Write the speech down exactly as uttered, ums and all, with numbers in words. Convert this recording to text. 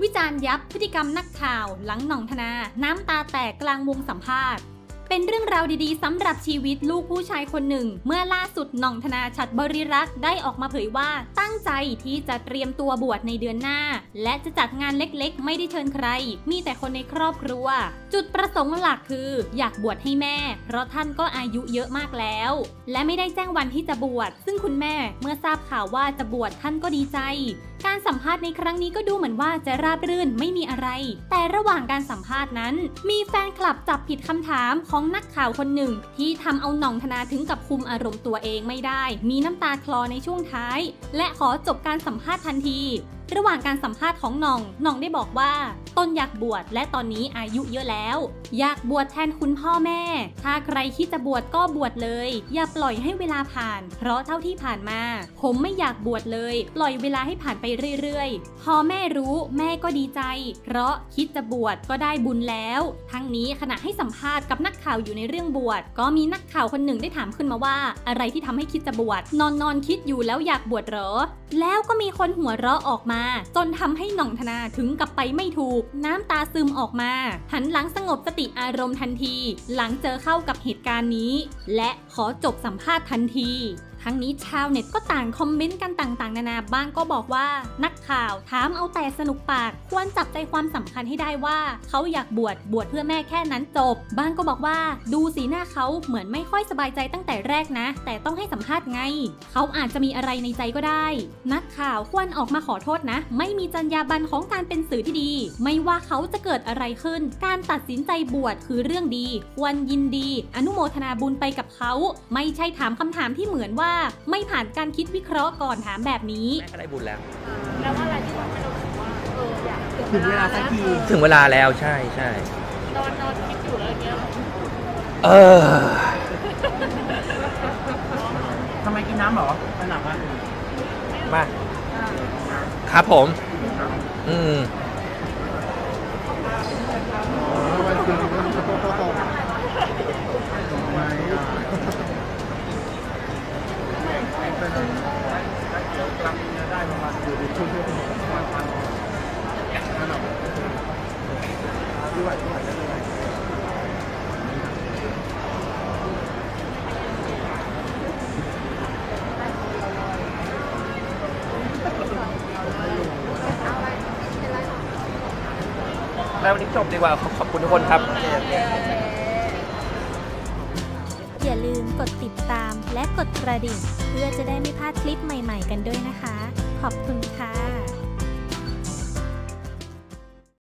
วิจารณ์ยับพฤติกรรมนักข่าวหลังหน่องธนาน้ำตาแตกกลางวงสัมภาษณ์เป็นเรื่องราวดีๆสำหรับชีวิตลูกผู้ชายคนหนึ่งเมื่อล่าสุดหน่องธนาฉัตรบริรักษ์ได้ออกมาเผยว่าตั้งใจที่จะเตรียมตัวบวชในเดือนหน้าและจะจัดงานเล็กๆไม่ได้เชิญใครมีแต่คนในครอบครัวจุดประสงค์หลักคืออยากบวชให้แม่เพราะท่านก็อายุเยอะมากแล้วและไม่ได้แจ้งวันที่จะบวชซึ่งคุณแม่เมื่อทราบข่าวว่าจะบวชท่านก็ดีใจการสัมภาษณ์ในครั้งนี้ก็ดูเหมือนว่าจะราบรื่นไม่มีอะไรแต่ระหว่างการสัมภาษณ์นั้นมีแฟนคลับจับผิดคำถามของนักข่าวคนหนึ่งที่ทำเอาหน่องธนาถึงกับคุมอารมณ์ตัวเองไม่ได้มีน้ำตาคลอในช่วงท้ายและขอจบการสัมภาษณ์ทันทีระหว่างการสัมภาษณ์ของหน่องหน่องได้บอกว่าตนอยากบวชและตอนนี้อายุเยอะแล้วอยากบวชแทนคุณพ่อแม่ถ้าใครคิดจะบวชก็บวชเลยอย่าปล่อยให้เวลาผ่านเพราะเท่าที่ผ่านมาผมไม่อยากบวชเลยปล่อยเวลาให้ผ่านไปเรื่อยๆพอแม่รู้แม่ก็ดีใจเพราะคิดจะบวชก็ได้บุญแล้วทั้งนี้ขณะให้สัมภาษณ์กับนักข่าวอยู่ในเรื่องบวชก็มีนักข่าวคนหนึ่งได้ถามขึ้นมาว่าอะไรที่ทำให้คิดจะบวชนอนนอนคิดอยู่แล้วอยากบวชเหรอแล้วก็มีคนหัวเราะออกมาจนทำให้หน่องธนาถึงกับไปไม่ถูกน้ำตาซึมออกมาหันหลังสงบสติอารมณ์ทันทีหลังเจอเข้ากับเหตุการณ์นี้และขอจบสัมภาษณ์ทันทีทั้งนี้ชาวเน็ตก็ต่างคอมเมนต์กันต่างๆนานาบ้างก็บอกว่านักข่าวถามเอาแต่สนุกปากควรจับใจความสำคัญให้ได้ว่าเขาอยากบวชบวชเพื่อแม่แค่นั้นจบบ้างก็บอกว่าดูสีหน้าเขาเหมือนไม่ค่อยสบายใจตั้งแต่แรกนะแต่ต้องให้สัมภาษณ์ไงเขาอาจจะมีอะไรในใจก็ได้นักข่าวควรออกมาขอโทษนะไม่มีจรรยาบรรณของการเป็นสื่อที่ดีไม่ว่าเขาจะเกิดอะไรขึ้นการตัดสินใจบวชคือเรื่องดีควรยินดีอนุโมทนาบุญไปกับเขาไม่ใช่ถามคำถามที่เหมือนว่าไม่ผ่านการคิดวิเคราะห์ก่อนถามแบบนี้แม่ก็ได้บุญแล้วแล้วอะไรที่ทำให้เราคิดว่าเอออยากถึงเวลาสักทีถึงเวลาแล้วใช่ใช่นอนนอนคิดอยู่แล้วเงี้ยเออทำไมกินน้ำหรอขนาดว่ามาครับผมอืมแล้ววันนี้จบดีกว่าขอบคุณทุกคนครับอย่าลืมกดติดตามและกดกระดิ่งเพื่อจะได้ไม่พลาดคลิปใหม่ๆกันด้วยนะคะขอบคุณค่ะ